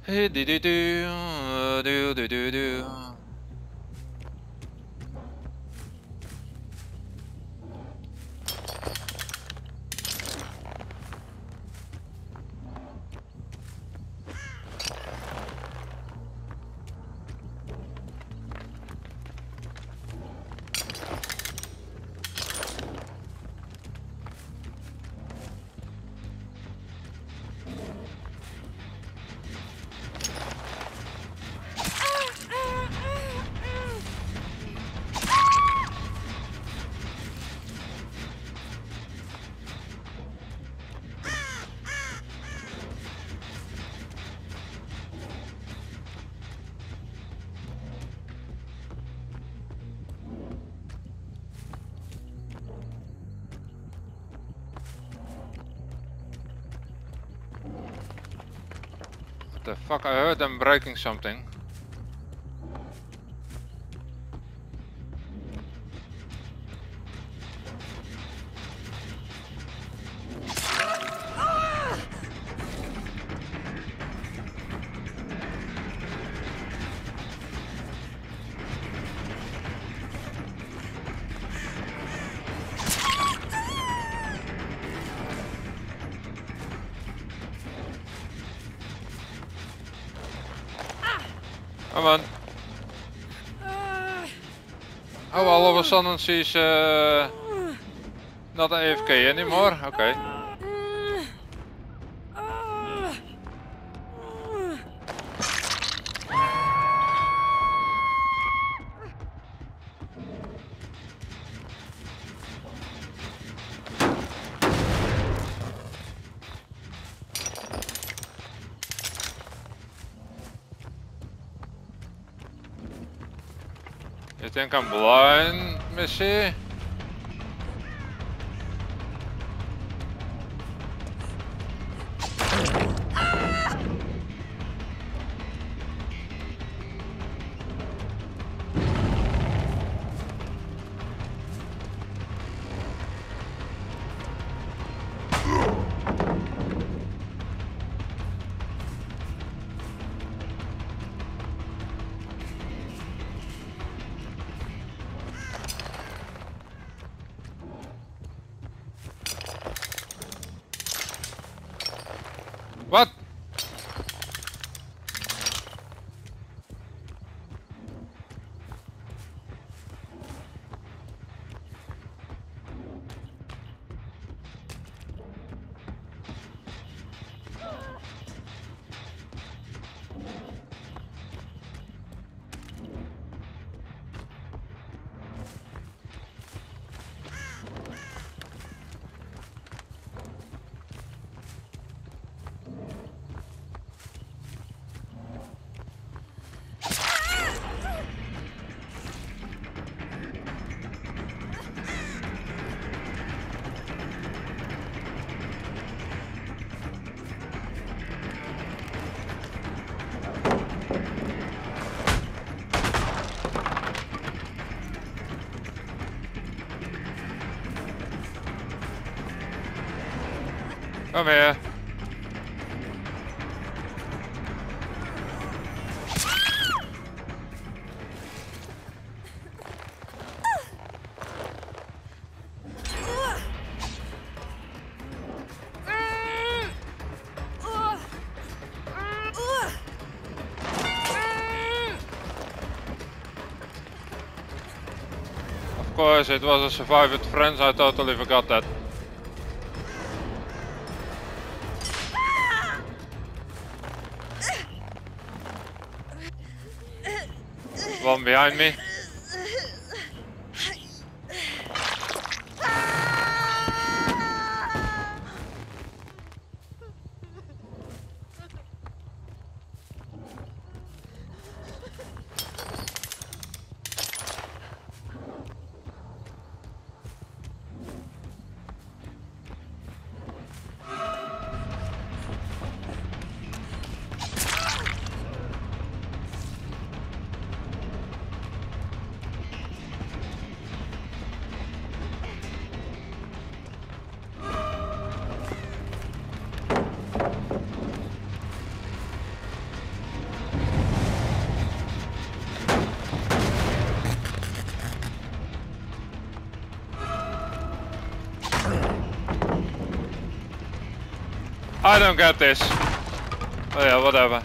Do do do do do do. What the fuck? I heard them breaking something. Come on. Oh, all of a sudden she's not AFK anymore. Okay. You think I'm blind, Missy? What? Come here. Of course, it was a survive with friends. I totally forgot that. One behind me. I don't get this. Oh yeah, whatever.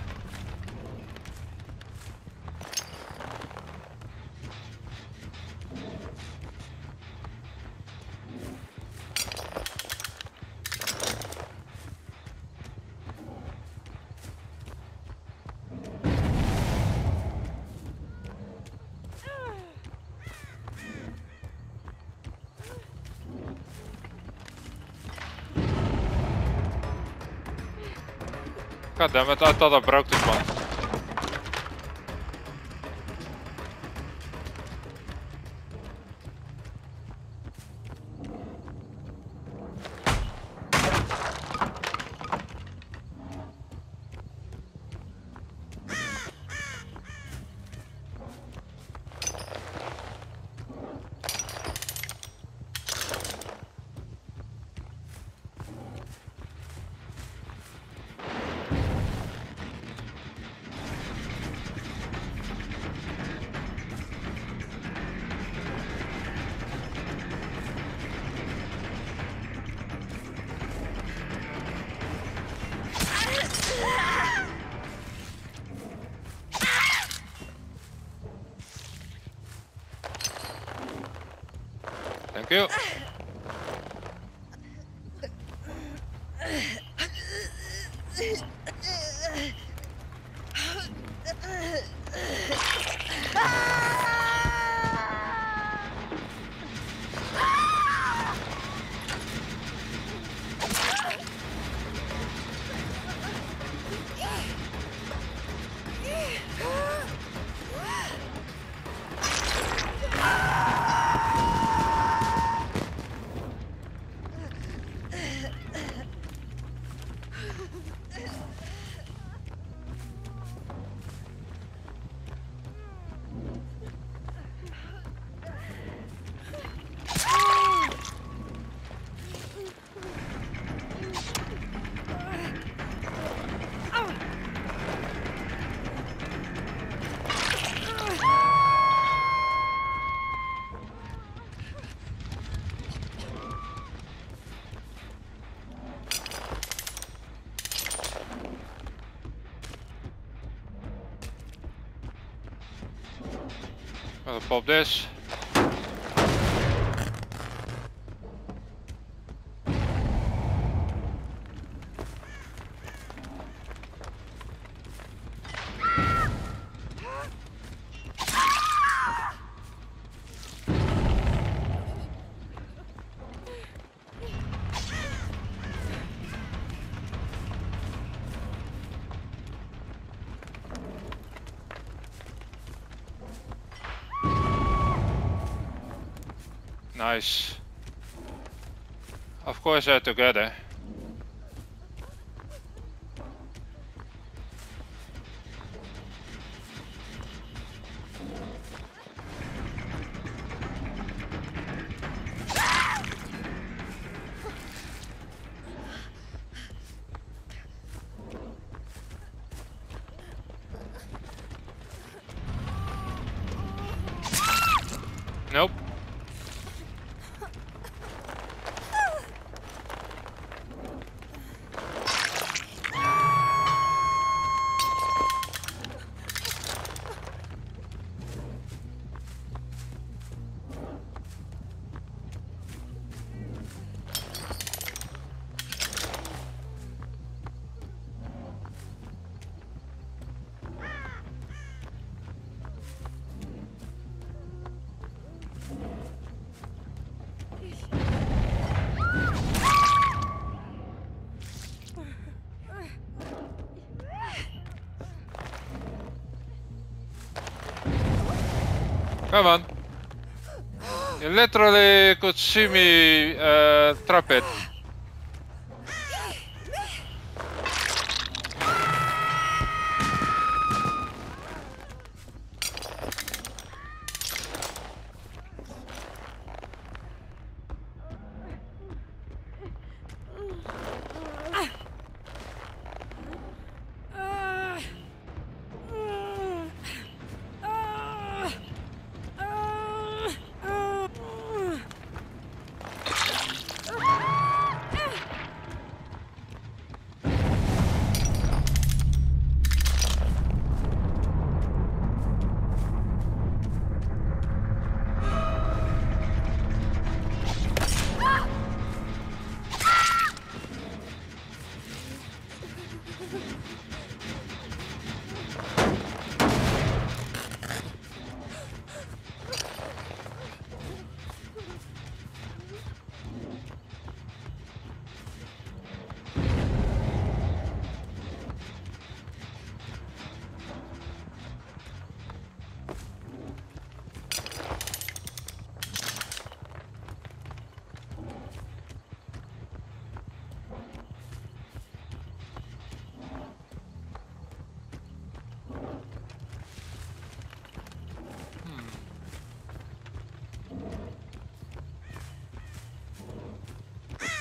God damn it, I thought I broke this one. Thank you. Gotta pop this. Nice. Of course they're together. Nope. Come on. You literally could see me trap it.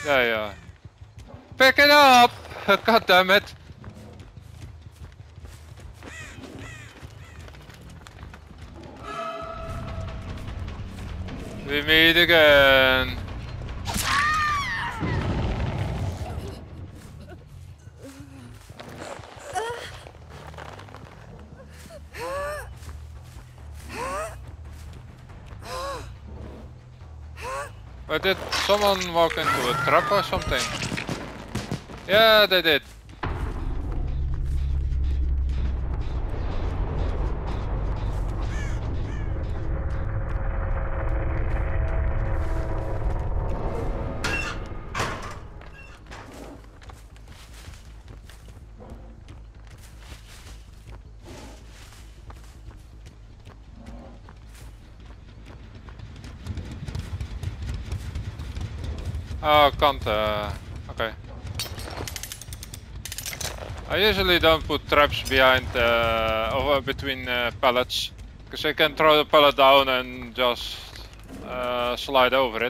Yeah. Pick it up! God damn it! We meet again. But did someone walk into a trap or something? Yeah, they did. Oh, can't. Okay. I usually don't put traps behind or between pallets, because I can throw the pallet down and just slide over it.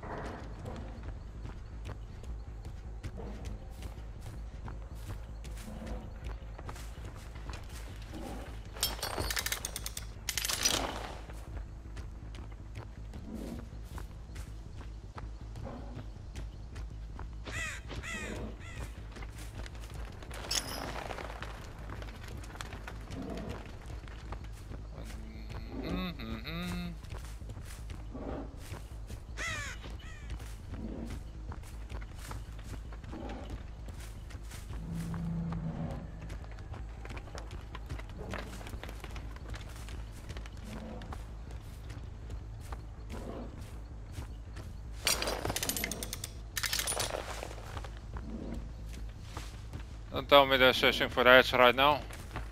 Don't tell me they're searching for the heads right now.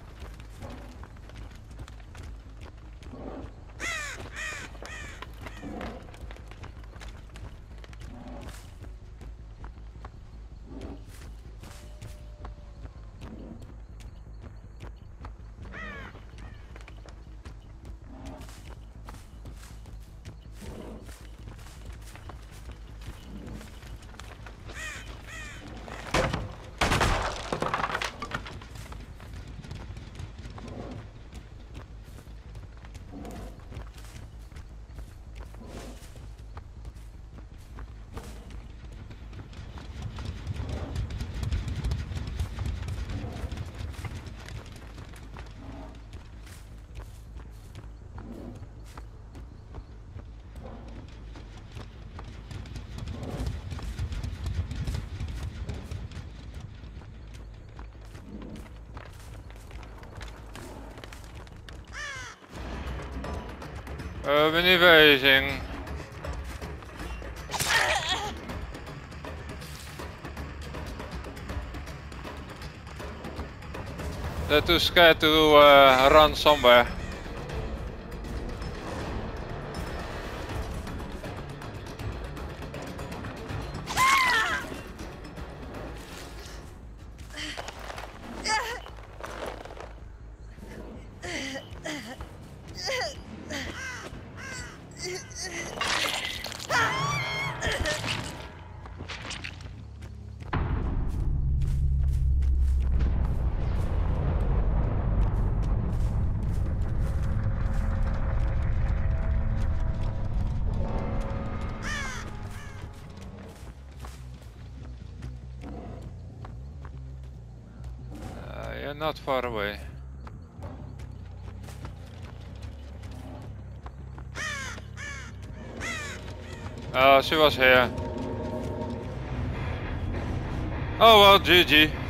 Ben niet bezig. They're too scared to run somewhere. You're not far away. She was here. Oh well, GG.